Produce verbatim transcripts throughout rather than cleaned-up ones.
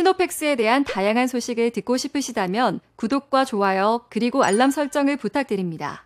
시노펙스에 대한 다양한 소식을 듣고 싶으시다면 구독과 좋아요 그리고 알람 설정을 부탁드립니다.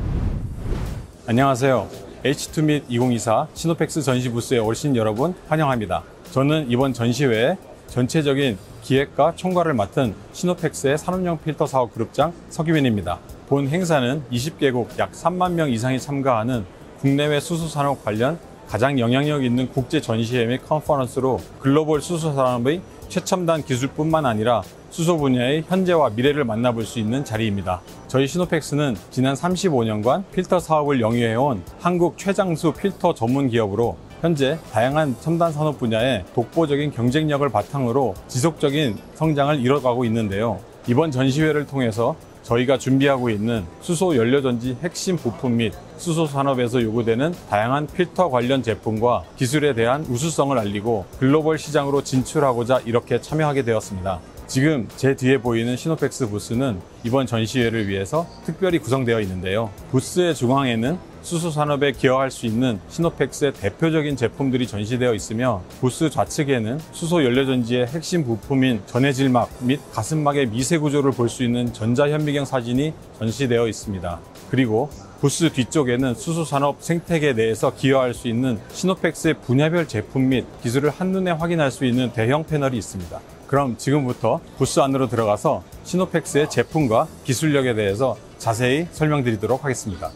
안녕하세요. 에이치 투 밋 이천이십사 시노펙스 전시 부스에 오신 여러분 환영합니다. 저는 이번 전시회에 전체적인 기획과 총괄을 맡은 시노펙스의 산업용 필터 사업 그룹장 서기민입니다. 본 행사는 이십 개국 약 삼만 명 이상이 참가하는 국내외 수소산업 관련 가장 영향력 있는 국제 전시회 및 컨퍼런스로 글로벌 수소산업의 최첨단 기술뿐만 아니라 수소 분야의 현재와 미래를 만나볼 수 있는 자리입니다. 저희 시노펙스는 지난 삼십오 년간 필터 사업을 영위해온 한국 최장수 필터 전문 기업으로 현재 다양한 첨단 산업 분야에 독보적인 경쟁력을 바탕으로 지속적인 성장을 이뤄가고 있는데요. 이번 전시회를 통해서 저희가 준비하고 있는 수소 연료전지 핵심 부품 및 수소 산업에서 요구되는 다양한 필터 관련 제품과 기술에 대한 우수성을 알리고 글로벌 시장으로 진출하고자 이렇게 참여하게 되었습니다. 지금 제 뒤에 보이는 시노펙스 부스는 이번 전시회를 위해서 특별히 구성되어 있는데요. 부스의 중앙에는 수소 산업에 기여할 수 있는 시노펙스의 대표적인 제품들이 전시되어 있으며 부스 좌측에는 수소 연료전지의 핵심 부품인 전해질막 및 가슴막의 미세 구조를 볼 수 있는 전자현미경 사진이 전시되어 있습니다. 그리고 부스 뒤쪽에는 수소 산업 생태계 내에서 기여할 수 있는 시노펙스의 분야별 제품 및 기술을 한눈에 확인할 수 있는 대형 패널이 있습니다. 그럼 지금부터 부스 안으로 들어가서 시노펙스의 제품과 기술력에 대해서 자세히 설명드리도록 하겠습니다.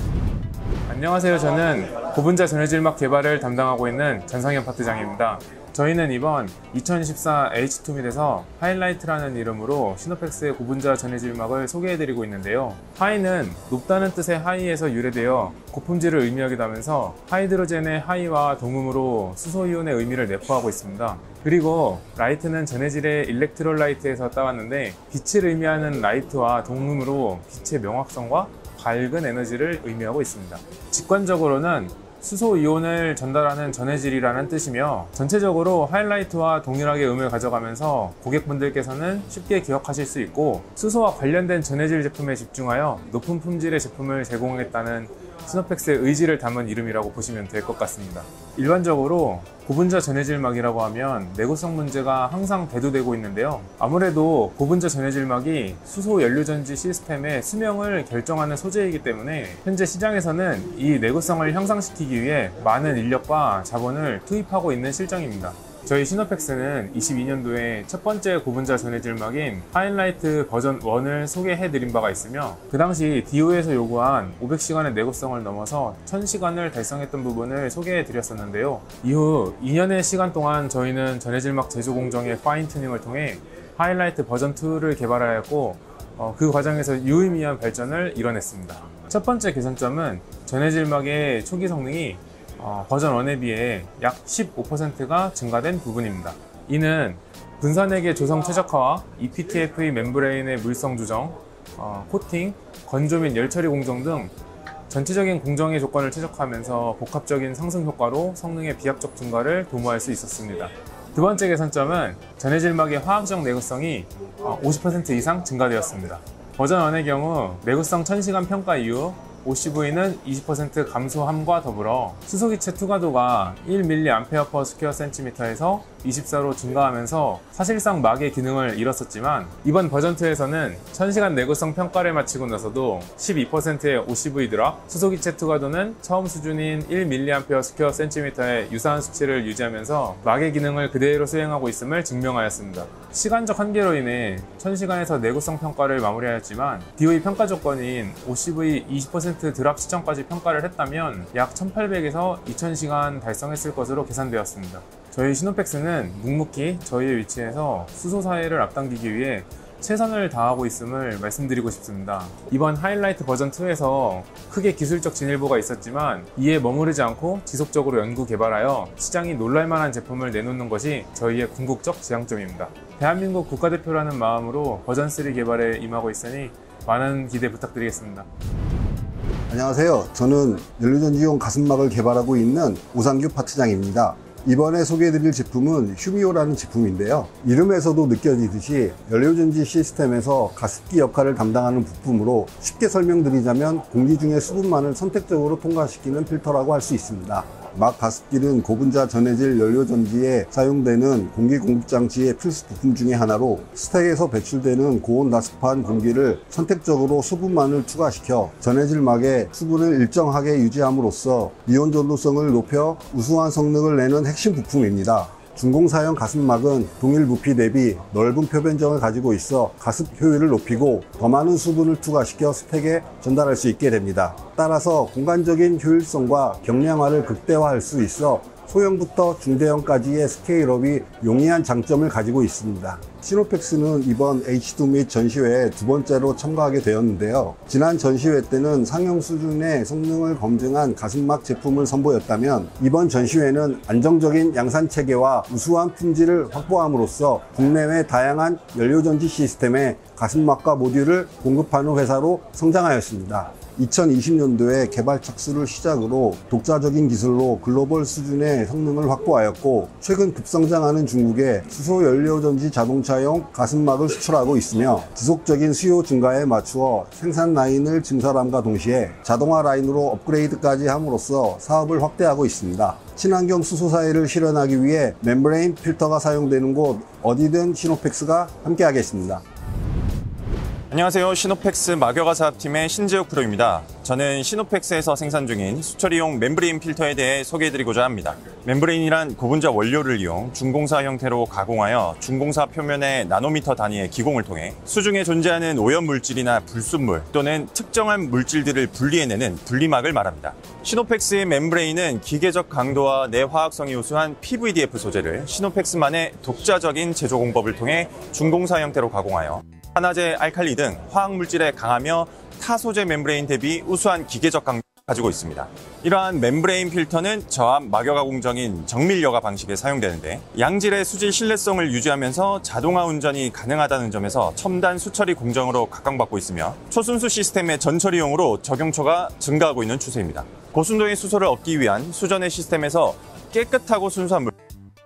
안녕하세요. 저는 고분자 전해질막 개발을 담당하고 있는 전상현 파트장입니다. 저희는 이번 이천십사 에이치 투 밋에서 하이라이트라는 이름으로 시노펙스의 고분자 전해질막을 소개해드리고 있는데요. 하이는 높다는 뜻의 하이에서 유래되어 고품질을 의미하기도 하면서 하이드로젠의 하이와 동음으로 수소이온의 의미를 내포하고 있습니다. 그리고 라이트는 전해질의 일렉트롤라이트에서 따왔는데 빛을 의미하는 라이트와 동음으로 빛의 명확성과 밝은 에너지를 의미하고 있습니다. 직관적으로는 수소 이온을 전달하는 전해질이라는 뜻이며 전체적으로 하이라이트와 동일하게 음을 가져가면서 고객분들께서는 쉽게 기억하실 수 있고 수소와 관련된 전해질 제품에 집중하여 높은 품질의 제품을 제공했다는 시노펙스의 의지를 담은 이름이라고 보시면 될 것 같습니다. 일반적으로 고분자 전해질막이라고 하면 내구성 문제가 항상 대두되고 있는데요. 아무래도 고분자 전해질막이 수소 연료전지 시스템의 수명을 결정하는 소재이기 때문에 현재 시장에서는 이 내구성을 향상시키기 위해 많은 인력과 자본을 투입하고 있는 실정입니다. 저희 시노펙스는 이십이 년도에 첫 번째 고분자 전해질막인 하이라이트 버전 일을 소개해드린 바가 있으며 그 당시 디오에서 요구한 오백 시간의 내구성을 넘어서 천 시간을 달성했던 부분을 소개해드렸었는데요. 이후 이 년의 시간 동안 저희는 전해질막 제조 공정의 파인 튜닝을 통해 하이라이트 버전 이를 개발하였고 어, 그 과정에서 유의미한 발전을 이뤄냈습니다. 첫 번째 개선점은 전해질막의 초기 성능이 어, 버전 일에 비해 약 십오 퍼센트가 증가된 부분입니다. 이는 분산액의 조성 최적화와 이피티에프이 멤브레인의 물성 조정, 어, 코팅, 건조 및 열 처리 공정 등 전체적인 공정의 조건을 최적화하면서 복합적인 상승 효과로 성능의 비약적 증가를 도모할 수 있었습니다. 두 번째 개선점은 전해질막의 화학적 내구성이 어, 오십 퍼센트 이상 증가되었습니다. 버전 일의 경우 내구성 천 시간 평가 이후 오씨브이는 이십 퍼센트 감소함과 더불어 수소기체 투과도가 일 밀리앰페어 퍼 스퀘어 센티미터에서 이십사로 증가하면서 사실상 막의 기능을 잃었었지만 이번 버전 이에서는 천 시간 내구성 평가를 마치고 나서도 십이 퍼센트의 오씨브이 드랍, 수소기체 투과도는 처음 수준인 일 밀리앰페어 스퀘어 센티미터의 유사한 수치를 유지하면서 막의 기능을 그대로 수행하고 있음을 증명하였습니다. 시간적 한계로 인해 천 시간에서 내구성 평가를 마무리하였지만 디오이 평가 조건인 오씨브이 이십 퍼센트 드랍 시점까지 평가를 했다면 약 천팔백에서 이천 시간 달성했을 것으로 계산되었습니다. 저희 시노펙스는 묵묵히 저희의 위치에서 수소 사회를 앞당기기 위해 최선을 다하고 있음을 말씀드리고 싶습니다. 이번 하이라이트 버전 이에서 크게 기술적 진일보가 있었지만 이에 머무르지 않고 지속적으로 연구 개발하여 시장이 놀랄만한 제품을 내놓는 것이 저희의 궁극적 지향점입니다. 대한민국 국가대표라는 마음으로 버전 삼 개발에 임하고 있으니 많은 기대 부탁드리겠습니다. 안녕하세요. 저는 연료전지용 가슴막을 개발하고 있는 오상규 파트장입니다. 이번에 소개해드릴 제품은 휴미오라는 제품인데요. 이름에서도 느껴지듯이 연료전지 시스템에서 가습기 역할을 담당하는 부품으로 쉽게 설명드리자면 공기 중의 수분만을 선택적으로 통과시키는 필터라고 할 수 있습니다. 막 가습기는 고분자 전해질 연료전지에 사용되는 공기 공급 장치의 필수 부품 중에 하나로 스택에서 배출되는 고온 다습한 공기를 선택적으로 수분만을 추가시켜 전해질 막의 수분을 일정하게 유지함으로써 이온 전도성을 높여 우수한 성능을 내는 핵심 부품입니다. 중공사형 가습막은 동일 부피 대비 넓은 표변정을 가지고 있어 가습 효율을 높이고 더 많은 수분을 투과시켜 스택에 전달할 수 있게 됩니다. 따라서 공간적인 효율성과 경량화를 극대화할 수 있어 소형부터 중대형까지의 스케일업이 용이한 장점을 가지고 있습니다. 시노펙스는 이번 에이치 투 및 전시회에 두 번째로 참가하게 되었는데요. 지난 전시회 때는 상용 수준의 성능을 검증한 가습막 제품을 선보였다면 이번 전시회는 안정적인 양산 체계와 우수한 품질을 확보함으로써 국내외 다양한 연료전지 시스템에 가습막과 모듈을 공급하는 회사로 성장하였습니다. 이천이십 년도에 개발 착수를 시작으로 독자적인 기술로 글로벌 수준의 성능을 확보하였고 최근 급성장하는 중국에 수소연료전지 자동차용 가습막을 수출하고 있으며 지속적인 수요 증가에 맞추어 생산 라인을 증설함과 동시에 자동화 라인으로 업그레이드까지 함으로써 사업을 확대하고 있습니다. 친환경 수소 사회를 실현하기 위해 멤브레인 필터가 사용되는 곳 어디든 시노펙스가 함께하겠습니다. 안녕하세요. 시노펙스 막여가 사업팀의 신재욱 프로입니다. 저는 시노펙스에서 생산 중인 수처리용 멤브레인 필터에 대해 소개해드리고자 합니다. 멤브레인이란 고분자 원료를 이용 중공사 형태로 가공하여 중공사 표면의 나노미터 단위의 기공을 통해 수중에 존재하는 오염물질이나 불순물 또는 특정한 물질들을 분리해내는 분리막을 말합니다. 시노펙스의 멤브레인은 기계적 강도와 내화학성이 우수한 피브이디에프 소재를 시노펙스만의 독자적인 제조 공법을 통해 중공사 형태로 가공하여 산화제, 알칼리 등 화학물질에 강하며 타 소재 멤브레인 대비 우수한 기계적 강도를 가지고 있습니다. 이러한 멤브레인 필터는 저압 막여가 공정인 정밀여가 방식에 사용되는데 양질의 수질 신뢰성을 유지하면서 자동화 운전이 가능하다는 점에서 첨단 수처리 공정으로 각광받고 있으며 초순수 시스템의 전처리용으로 적용초가 증가하고 있는 추세입니다. 고순도의 수소를 얻기 위한 수전의 시스템에서 깨끗하고 순수한 물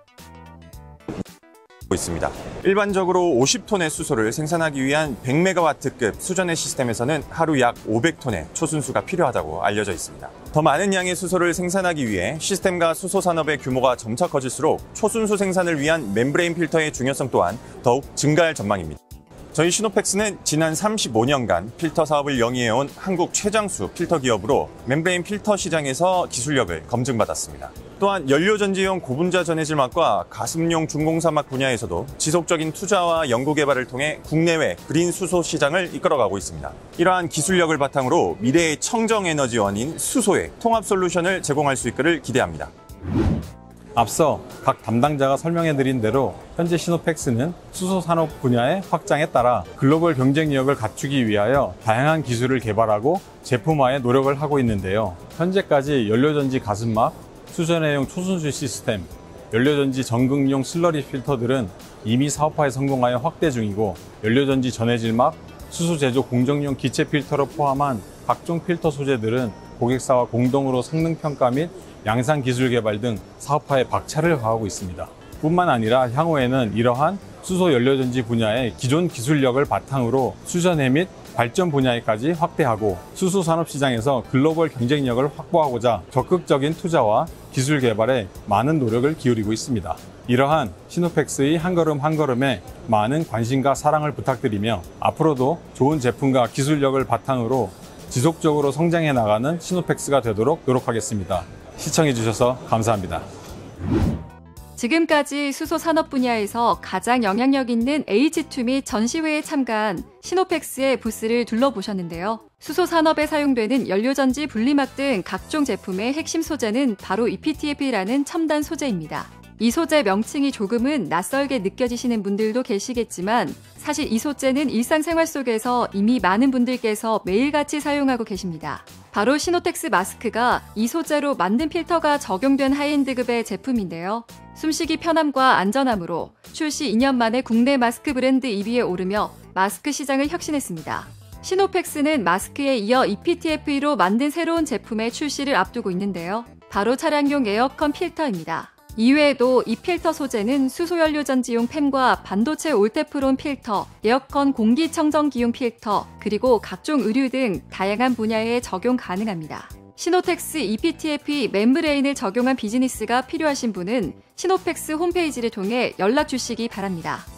있습니다. 일반적으로 오십 톤의 수소를 생산하기 위한 백 메가와트급 수전의 시스템에서는 하루 약 오백 톤의 초순수가 필요하다고 알려져 있습니다. 더 많은 양의 수소를 생산하기 위해 시스템과 수소 산업의 규모가 점차 커질수록 초순수 생산을 위한 멤브레인 필터의 중요성 또한 더욱 증가할 전망입니다. 저희 시노펙스는 지난 삼십오 년간 필터 사업을 영위해온 한국 최장수 필터 기업으로 멤브레인 필터 시장에서 기술력을 검증받았습니다. 또한 연료전지용 고분자 전해질막과 가습용 중공사막 분야에서도 지속적인 투자와 연구개발을 통해 국내외 그린 수소 시장을 이끌어가고 있습니다. 이러한 기술력을 바탕으로 미래의 청정에너지원인 수소의 통합 솔루션을 제공할 수 있기를 기대합니다. 앞서 각 담당자가 설명해드린 대로 현재 시노펙스는 수소 산업 분야의 확장에 따라 글로벌 경쟁력을 갖추기 위하여 다양한 기술을 개발하고 제품화에 노력을 하고 있는데요. 현재까지 연료전지 가습막, 수전해용 초순수 시스템, 연료전지 전극용 슬러리 필터들은 이미 사업화에 성공하여 확대 중이고 연료전지 전해질막, 수소 제조 공정용 기체 필터를 포함한 각종 필터 소재들은 고객사와 공동으로 성능 평가 및 양산 기술 개발 등 사업화에 박차를 가하고 있습니다. 뿐만 아니라 향후에는 이러한 수소 연료전지 분야의 기존 기술력을 바탕으로 수전해 및 발전 분야에까지 확대하고 수소 산업 시장에서 글로벌 경쟁력을 확보하고자 적극적인 투자와 기술 개발에 많은 노력을 기울이고 있습니다. 이러한 시노펙스의 한 걸음 한 걸음에 많은 관심과 사랑을 부탁드리며 앞으로도 좋은 제품과 기술력을 바탕으로 지속적으로 성장해 나가는 시노펙스가 되도록 노력하겠습니다. 시청해 주셔서 감사합니다. 지금까지 수소 산업 분야에서 가장 영향력 있는 에이치 투 및 전시회에 참가한 시노펙스의 부스를 둘러보셨는데요. 수소 산업에 사용되는 연료전지 분리막 등 각종 제품의 핵심 소재는 바로 이피티에프라는 첨단 소재입니다. 이 소재 명칭이 조금은 낯설게 느껴지시는 분들도 계시겠지만 사실 이 소재는 일상생활 속에서 이미 많은 분들께서 매일같이 사용하고 계십니다. 바로 시노텍스 마스크가 이 소재로 만든 필터가 적용된 하이엔드급의 제품인데요. 숨쉬기 편함과 안전함으로 출시 이 년 만에 국내 마스크 브랜드 이 위에 오르며 마스크 시장을 혁신했습니다. 시노펙스는 마스크에 이어 이피티에프로 만든 새로운 제품의 출시를 앞두고 있는데요. 바로 차량용 에어컨 필터입니다. 이외에도 이 필터 소재는 수소연료전지용 팬과 반도체 올테프론 필터, 에어컨 공기청정기용 필터, 그리고 각종 의류 등 다양한 분야에 적용 가능합니다. 시노텍스 이피티에프이 멤브레인을 적용한 비즈니스가 필요하신 분은 시노펙스 홈페이지를 통해 연락 주시기 바랍니다.